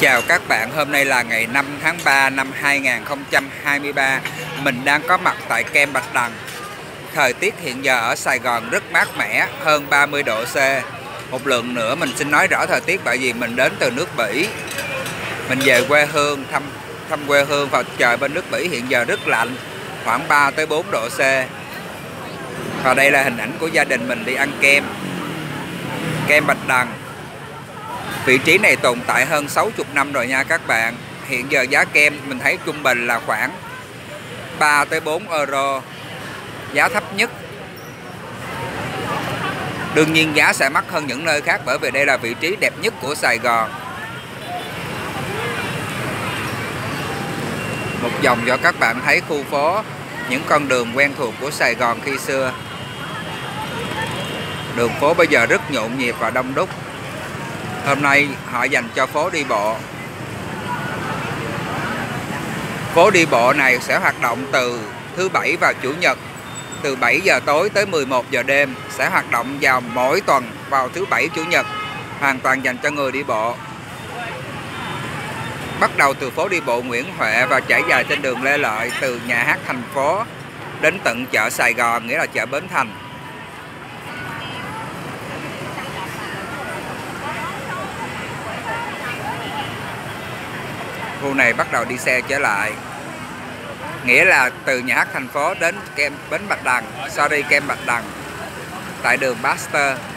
Chào các bạn, hôm nay là ngày 5 tháng 3 năm 2023. Mình đang có mặt tại Kem Bạch Đằng. Thời tiết hiện giờ ở Sài Gòn rất mát mẻ, hơn 30 độ C. Một lần nữa mình xin nói rõ thời tiết bởi vì mình đến từ nước Bỉ. Mình về quê hương, thăm quê hương và trời bên nước Bỉ hiện giờ rất lạnh, khoảng 3 tới 4 độ C. Và đây là hình ảnh của gia đình mình đi ăn kem Bạch Đằng. Vị trí này tồn tại hơn 60 năm rồi nha các bạn. Hiện giờ giá kem mình thấy trung bình là khoảng 3 tới 4 euro, giá thấp nhất. Đương nhiên giá sẽ mắc hơn những nơi khác bởi vì đây là vị trí đẹp nhất của Sài Gòn. Một vòng cho các bạn thấy khu phố, những con đường quen thuộc của Sài Gòn khi xưa. Đường phố bây giờ rất nhộn nhịp và đông đúc. Hôm nay họ dành cho phố đi bộ. Phố đi bộ này sẽ hoạt động từ thứ Bảy và Chủ nhật, từ 7 giờ tối tới 11 giờ đêm, sẽ hoạt động vào mỗi tuần vào thứ Bảy Chủ nhật, hoàn toàn dành cho người đi bộ. Bắt đầu từ phố đi bộ Nguyễn Huệ và trải dài trên đường Lê Lợi, từ nhà hát thành phố đến tận chợ Sài Gòn, nghĩa là chợ Bến Thành. Khu này bắt đầu đi xe trở lại, nghĩa là từ nhà hát thành phố đến Kem Bến Bạch Đằng, Kem Bạch Đằng tại đường Baxter.